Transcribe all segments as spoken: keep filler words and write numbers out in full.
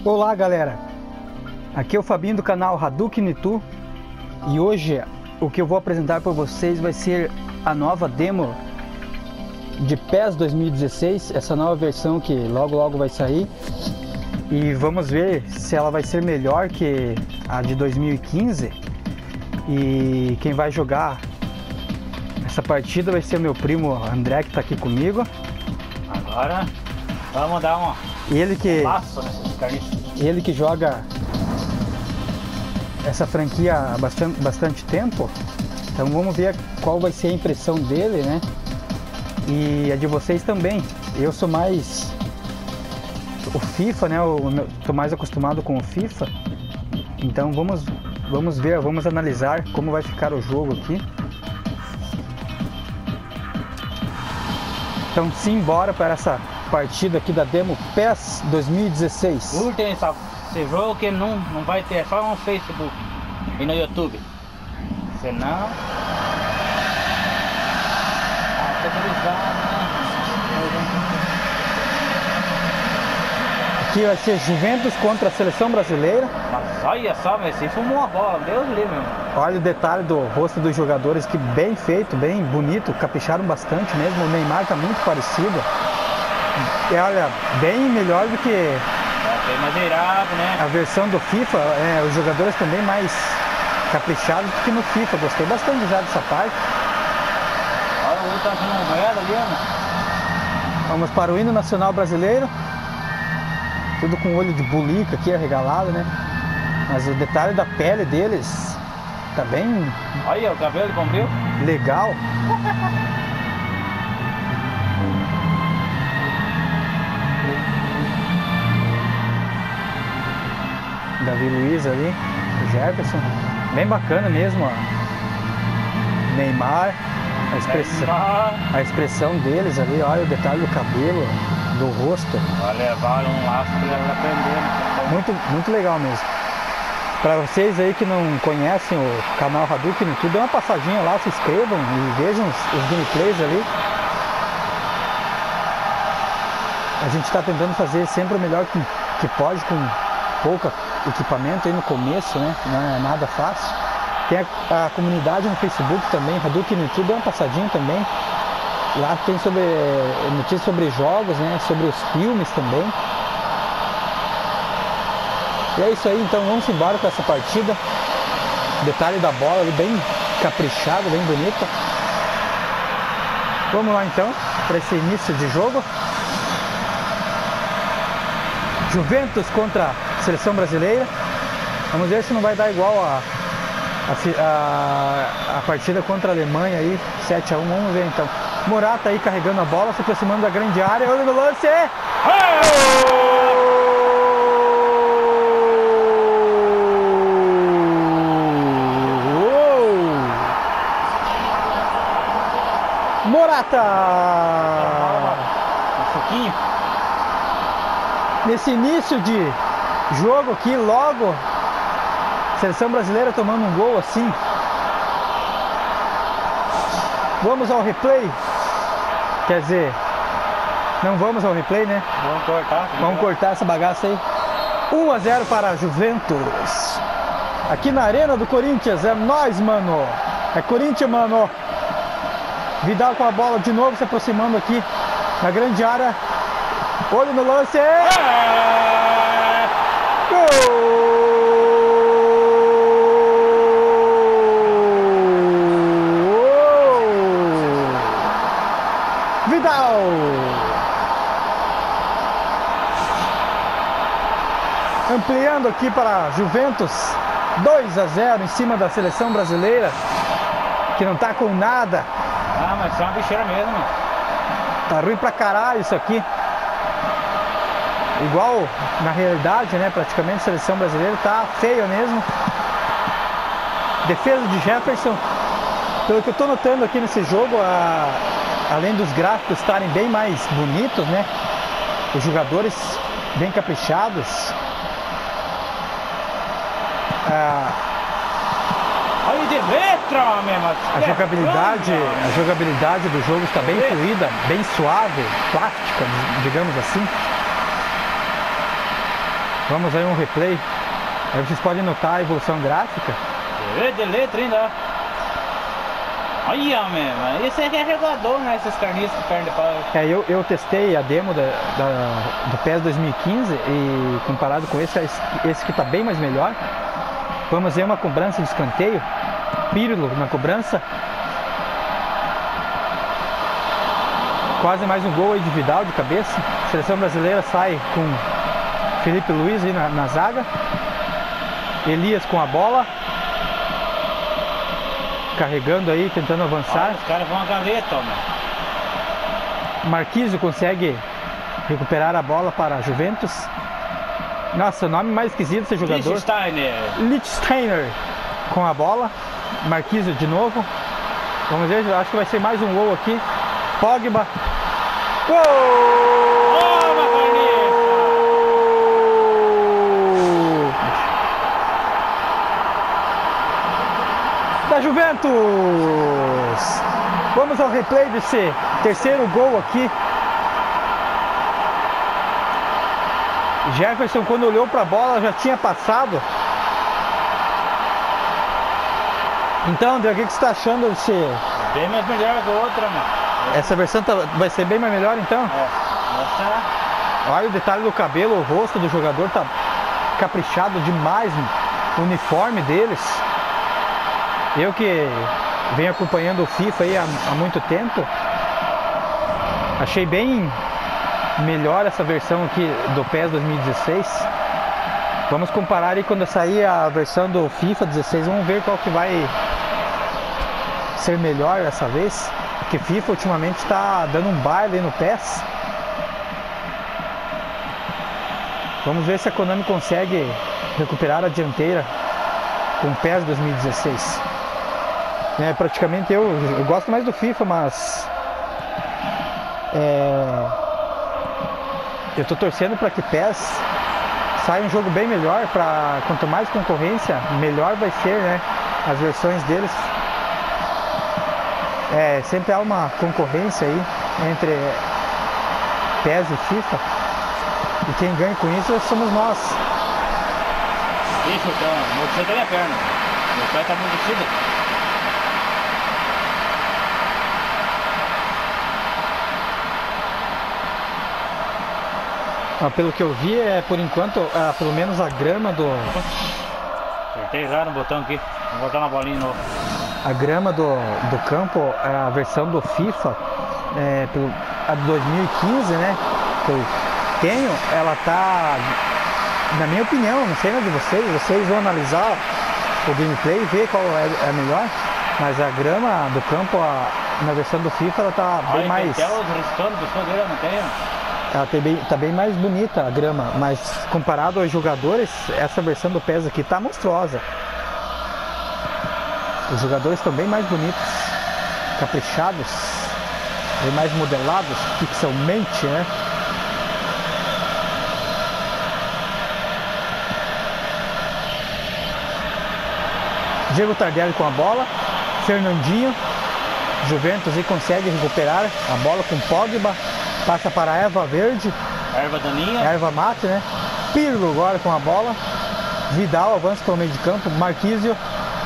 Olá galera, aqui é o Fabinho do canal Hadouken Itu e hoje o que eu vou apresentar para vocês vai ser a nova demo de P E S dois mil e dezesseis, essa nova versão que logo logo vai sair, e vamos ver se ela vai ser melhor que a de dois mil e quinze. E quem vai jogar essa partida vai ser o meu primo André, que está aqui comigo. Agora vamos dar um Ele que, passo nessas carniças. ele que joga essa franquia há bastante, bastante tempo. Então vamos ver qual vai ser a impressão dele, né? E a de vocês também. Eu sou mais o FIFA, né? Eu tô mais acostumado com o FIFA. Então vamos, vamos ver, vamos analisar como vai ficar o jogo aqui. Então simbora para essa partida aqui da demo P E S dois mil e dezesseis. Curtem essa, esse jogo que não, não vai ter, é só no Facebook e no YouTube. Senão... Aqui vai ser Juventus contra a seleção brasileira. Mas olha só, mas se fumou uma bola, Deus livre, meu. Olha o detalhe do rosto dos jogadores, que bem feito, bem bonito, capricharam bastante mesmo. O Neymar está muito parecido. E olha, bem melhor do que É bem madeirado, né? a versão do FIFA. É, os jogadores também mais caprichados do que no FIFA. Gostei bastante já dessa parte. Olha o outro tá fazendo moeda ali, mano. Vamos para o hino nacional brasileiro. Tudo com olho de bulica aqui arregalado, né? Mas o detalhe da pele deles tá bem Olha o cabelo compriu. legal. Davi Luiz ali, o Jefferson, bem bacana mesmo, ó. Neymar, a expressão, a expressão deles ali, olha o detalhe do cabelo, do rosto. Vai levar um laço pra ele aprender. Muito, muito legal mesmo. Para vocês aí que não conhecem o canal Hadouken Itu, dê uma passadinha lá, se inscrevam e vejam os, os gameplays ali. A gente está tentando fazer sempre o melhor que, que pode, com pouco equipamento aí no começo, né? Não é nada fácil. Tem a, a comunidade no Facebook também, Hadouken Itu, dê uma passadinha também. Lá tem sobre notícias sobre jogos, né? Sobre os filmes também. E é isso aí, então vamos embora com essa partida. Detalhe da bola ali, bem caprichado, bem bonita. Vamos lá então, para esse início de jogo. Juventus contra a seleção brasileira. Vamos ver se não vai dar igual a, a, a, a partida contra a Alemanha aí, sete a um, vamos ver então. Morata aí carregando a bola, se aproximando da grande área, olha no lance. Morata! Um pouquinho. Nesse início de jogo aqui, logo, seleção brasileira tomando um gol assim. Vamos ao replay. Quer dizer, não vamos ao replay, né? Vamos cortar. Vamos cortar essa bagaça aí. um a zero para a Juventus. Aqui na Arena do Corinthians, é nóis, mano. É Corinthians, mano. Vidal com a bola de novo, se aproximando aqui na grande área. Olho no lance. É... Gol! Vidal! Ampliando aqui para Juventus, dois a zero em cima da seleção brasileira, que não tá com nada. Ah, mas isso é uma bicheira mesmo, mano. Tá ruim pra caralho isso aqui. Igual na realidade, né? Praticamente a seleção brasileira tá feia mesmo. Defesa de Jefferson. Pelo que eu tô notando aqui nesse jogo, a... além dos gráficos estarem bem mais bonitos, né? Os jogadores bem caprichados. Ah... Olha de letra, mesmo. A jogabilidade, a jogabilidade do jogo está bem fluida, bem suave, plástica, digamos assim. Vamos aí um replay. Aí vocês podem notar a evolução gráfica. De letra ainda. Olha mesmo, esse é carregador, né? Esses carniços de perna de pau. É, eu, eu testei a demo da, da, do P E S dois mil e quinze e comparado com esse, esse que está bem mais melhor. Vamos ver uma cobrança de escanteio. Pirlo na cobrança. Quase mais um gol aí de Vidal de cabeça. A seleção brasileira sai com Felipe Luiz aí na, na zaga. Elias com a bola. Carregando aí, tentando avançar. Olha, os caras vão a galeta, mano. Marquinhos consegue recuperar a bola para a Juventus. Nossa, o nome mais esquisito desse jogador. Lichtsteiner. Lichtsteiner com a bola. Marquinhos de novo. Vamos ver, acho que vai ser mais um gol aqui. Pogba. Gol! Toma, da Juventus! Vamos ao replay desse terceiro gol aqui. Jefferson, quando olhou para a bola, já tinha passado. Então, André, o que você está achando desse... Bem mais melhor que a outra, mano. Essa versão tá... vai ser bem mais melhor, então? É, essa... Olha o detalhe do cabelo, o rosto do jogador tá caprichado demais, o uniforme deles. Eu que venho acompanhando o FIFA aí há, há muito tempo, achei bem melhor essa versão aqui do P E S dois mil e dezesseis. Vamos comparar aí quando sair a versão do FIFA dezesseis, vamos ver qual que vai ser melhor dessa vez. Porque FIFA ultimamente está dando um baile no P E S. Vamos ver se a Konami consegue recuperar a dianteira com o P E S dois mil e dezesseis. É, praticamente eu, eu gosto mais do FIFA, mas é, eu tô torcendo para que P E S saia um jogo bem melhor. Para quanto mais concorrência, melhor vai ser, né, as versões deles. É, sempre há uma concorrência aí entre P E S e FIFA, e quem ganha com isso somos nós. Isso, então, você tem a perna, meu pé tá muito vestido. Ah, pelo que eu vi, é por enquanto, ah, pelo menos a grama do... Apertei errado no botão aqui, vou botar na bolinha de novo. A grama do, do campo, a versão do FIFA, é, pelo, a de dois mil e quinze, né, que eu tenho, ela tá, na minha opinião, não sei na de vocês, vocês vão analisar o gameplay e ver qual é a melhor, mas a grama do campo, a, na versão do FIFA, ela tá bem Olha, mais... até os restaurantes do dele não tem, Ela tá bem, tá bem mais bonita a grama, mas comparado aos jogadores, essa versão do P E S aqui tá monstruosa. Os jogadores estão bem mais bonitos, caprichados, bem mais modelados, pixelmente, né? Diego Tardelli com a bola, Fernandinho, Juventus aí consegue recuperar a bola com Pogba, passa para a Erva Verde, erva daninha, Erva Mate, né? Pirlo agora com a bola, Vidal avança pelo meio de campo, Marquinhos.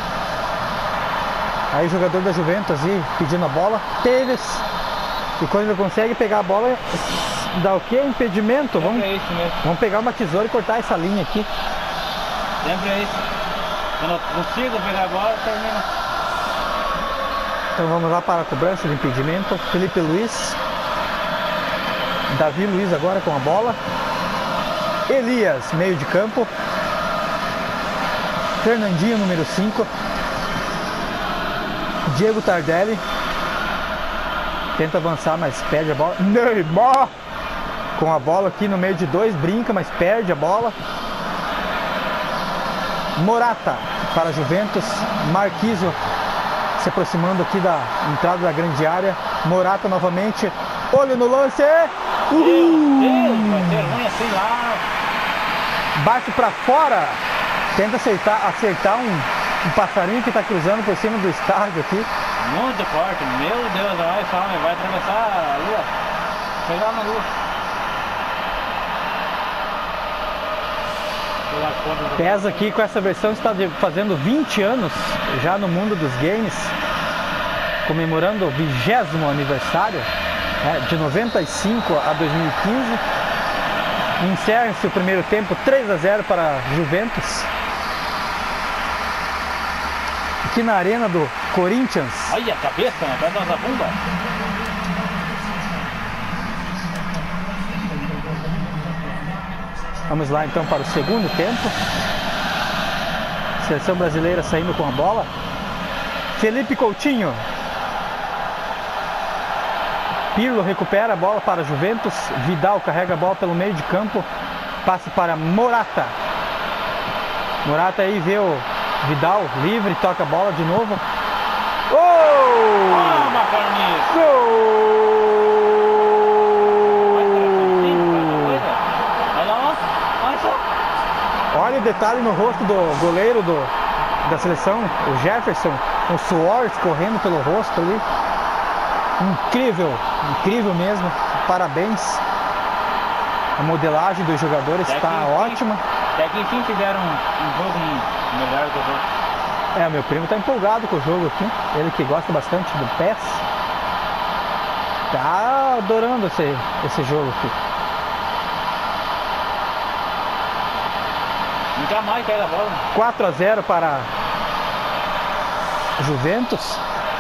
Aí o jogador da Juventus aí pedindo a bola, Tevez, e quando ele consegue pegar a bola, dá o que? Impedimento. Vamos, é isso mesmo. vamos pegar uma tesoura e cortar essa linha aqui. Sempre é isso. Quando eu consigo pegar a bola, termina. Então vamos lá para a cobrança de impedimento. Felipe Luiz, Davi Luiz agora com a bola, Elias, meio de campo, Fernandinho, número cinco, Diego Tardelli tenta avançar, mas perde a bola. Neymar com a bola aqui no meio de dois, brinca, mas perde a bola. Morata para a Juventus, Marquinhos se aproximando aqui da entrada da grande área. Morata novamente, olho no lance. Meu Deus, vai ser ruim assim lá. Bate para fora, tenta acertar, acertar um, um passarinho que está cruzando por cima do estádio aqui. Muito forte, meu Deus, vai, vai atravessar a lua, chegar na lua. pelas contas do... P E S aqui com essa versão está de- fazendo vinte anos já no mundo dos games, comemorando o vigésimo aniversário, né, de noventa e cinco a dois mil e quinze. Encerra-se o primeiro tempo três a zero para Juventus. Aqui na arena do Corinthians. Olha a cabeça, né? Vai dar uma bunda. Vamos lá então para o segundo tempo. Seleção brasileira saindo com a bola. Felipe Coutinho. Pirlo recupera a bola para Juventus. Vidal carrega a bola pelo meio de campo. Passe para Morata. Morata aí vê o Vidal livre, toca a bola de novo. Oh! Toma, Carlinhos! Gol! Olha o detalhe no rosto do goleiro do, da seleção, o Jefferson, com suor escorrendo pelo rosto ali. Incrível, incrível mesmo. Parabéns. A modelagem dos jogadores está ótima. Até que enfim fizeram um, um jogo melhor do jogo. É, meu primo tá empolgado com o jogo aqui. Ele que gosta bastante do P E S. Tá adorando esse, esse jogo aqui. Nunca mais cai a bola. quatro a zero para Juventus.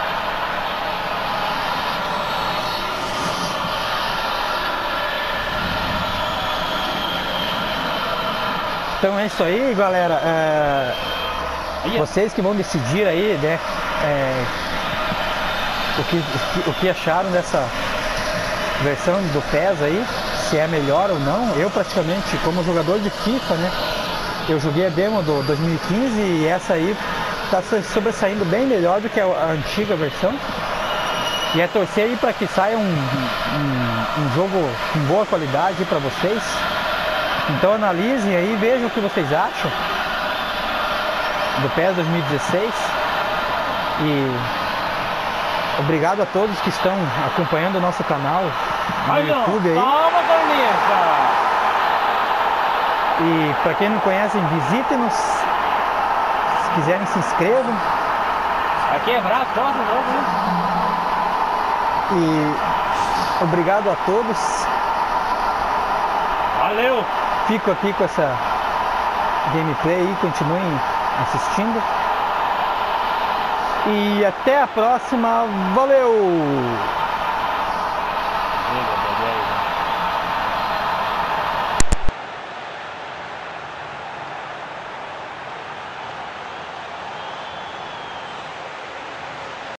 Então é isso aí, galera. É... Vocês que vão decidir aí, né? É... O, que, o, que, o que acharam dessa versão do P E S aí, se é melhor ou não. Eu praticamente, como jogador de FIFA, né? Eu joguei a demo do dois mil e quinze e essa aí está sobressaindo bem melhor do que a, a antiga versão. E é torcer aí para que saia um, um, um jogo com boa qualidade para vocês. Então analisem aí, vejam o que vocês acham do P E S dois mil e dezesseis. E obrigado a todos que estão acompanhando o nosso canal no Ai, YouTube aí. Toma, Carlinhos! E para quem não conhece, visitem-nos. Se quiserem, se inscrevam. Aqui é braço, toma o jogo, né? E obrigado a todos. Valeu! Fico aqui com essa gameplay aí, continuem assistindo. E até a próxima, valeu!